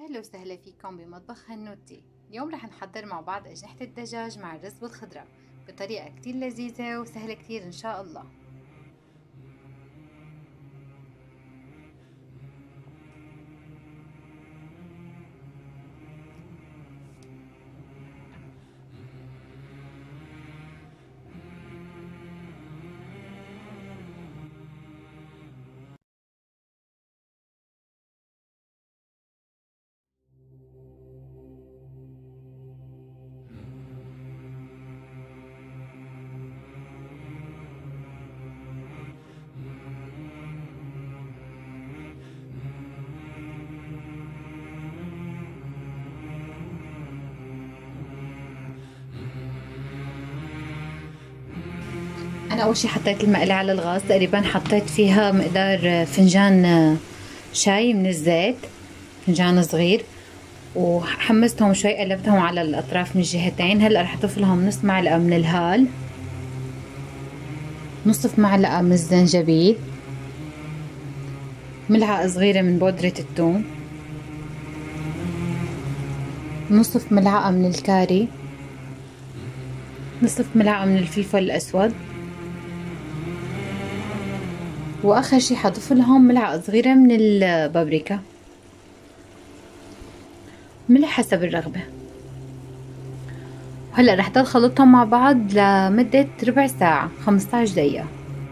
أهلا وسهلا فيكم بمطبخ هنوتي. اليوم رح نحضر مع بعض أجنحة الدجاج مع الرز بالخضرة بطريقة كتير لذيذة وسهلة كتير إن شاء الله. أنا أول شي حطيت المقلاة على الغاز، تقريبا حطيت فيها مقدار فنجان شاي من الزيت، فنجان صغير، وحمستهم شوي، قلبتهم على الأطراف من الجهتين. هلأ رح أضيف لهم نص معلقة من الهال، نصف معلقة من الزنجبيل، ملعقة صغيرة من بودرة الثوم، نصف ملعقة من الكاري، نصف ملعقة من الفلفل الأسود، واخر شي حضيف لهم ملعقة صغيرة من البابريكا، ملح حسب الرغبة. وهلأ رح ضل خلطهم مع بعض لمدة ربع ساعة، 15 دقيقة.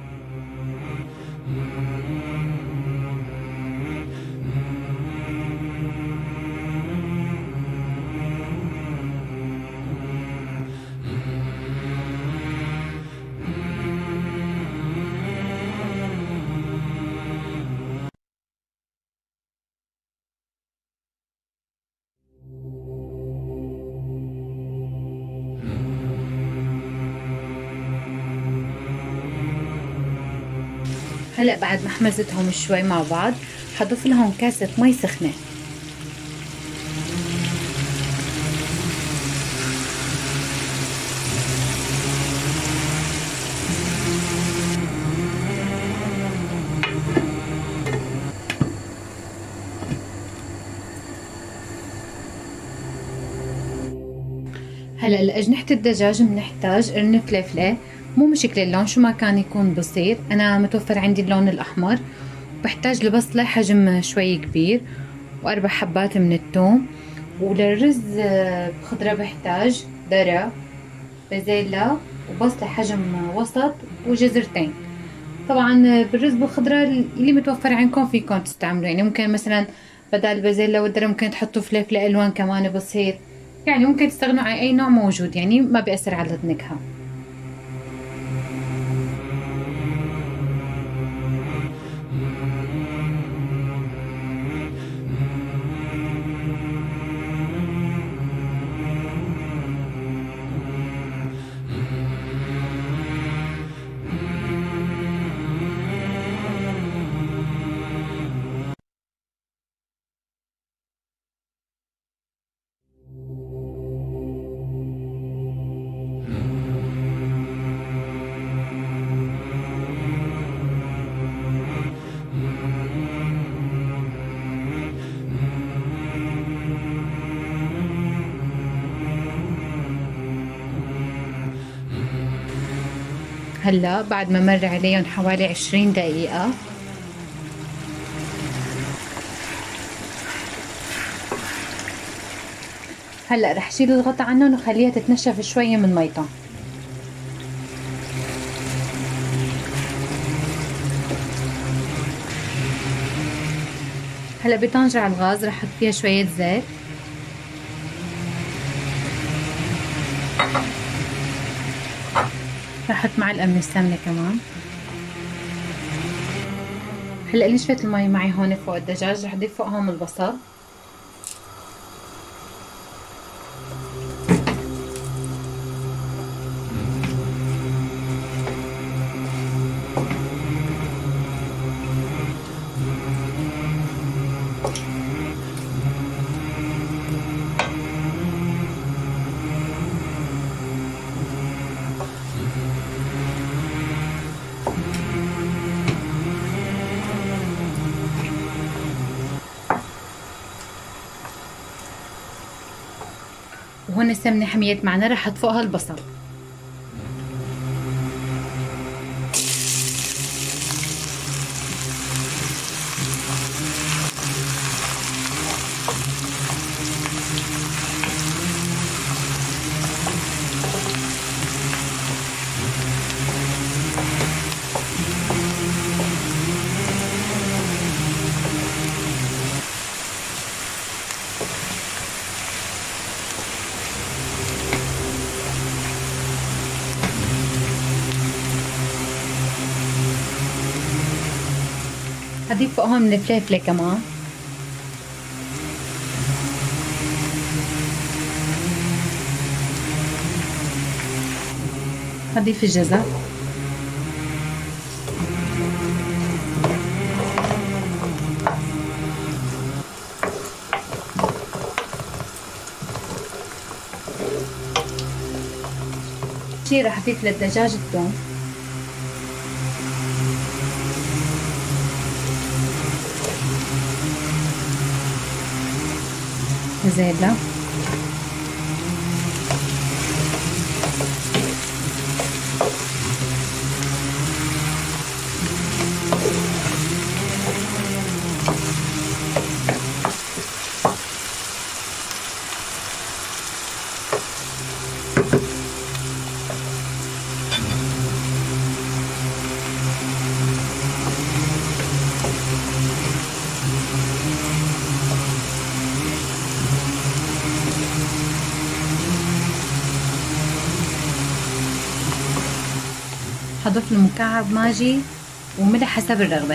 هلأ بعد ما حمزتهم شوي مع بعض حضيف لهم كاسة مي سخنة. هلأ لأجنحة الدجاج بنحتاج قرن فلفلة، مو مشكلة اللون شو ما كان يكون بصير، أنا متوفر عندي اللون الأحمر. بحتاج لبصلة حجم شوي كبير، وأربع حبات من الثوم. وللرز بخضرة بحتاج ذرة، بازيلا، وبصلة حجم وسط، وجزرتين. طبعا بالرز بالخضرة اللي متوفر عندكم فيكم تستعملوا، يعني ممكن مثلا بدل البازيلا والذرة ممكن تحطوا فلفل ألوان كمان بصير، يعني ممكن تستغنوا عن أي نوع موجود، يعني ما بيأثر على النكهة. هلا بعد ما مر عليهم حوالي 20 دقيقة، هلا رح شيل الغطا عنهم وخليها تتنشف شوية من ميتها. هلا بطنجرة على الغاز رح احط فيها شوية زيت، رح احط معلقة من السمنة كمان. هلا نشفت المي معي هون فوق الدجاج، رح اضيف فوقهم البصل، وهون السمنة حميت معنا، رح احط فوقها البصل. هضيف فوقها من الفلفلة كمان. هضيف الجزر. شي رح اضيف للدجاج الثوم. زيادة. هضيف له مكعب ماجي وملح حسب الرغبة.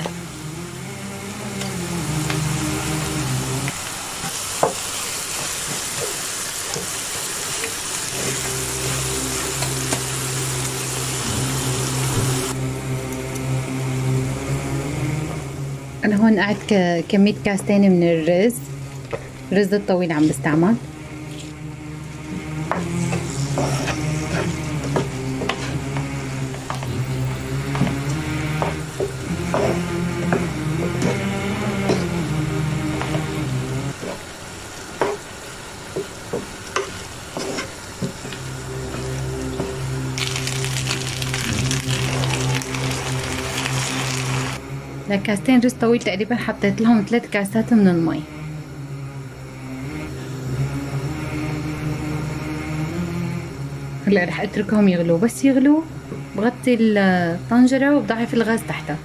أنا هون قعدت كمية كاستين من الرز الطويل عم بستعمل. لكاستين رز طويل تقريبا حطيت لهم 3 كاسات من المي. هلا رح اتركهم يغلوا، بس يغلوا بغطي الطنجرة وبضعف الغاز تحتها.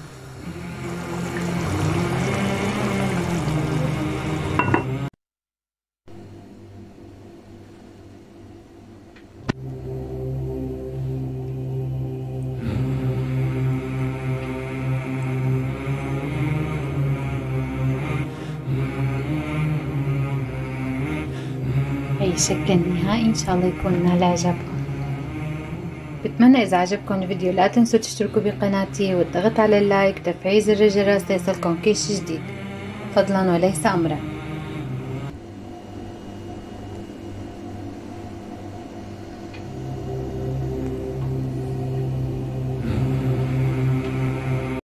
هي الشكل النهائي، ان شاء الله يكون نال اعجابكم. بتمنى اذا عجبكم الفيديو لا تنسوا تشتركوا بقناتي والضغط على اللايك، تفعيل زر الجرس ليصلكم كل شي جديد، فضلا وليس امرا.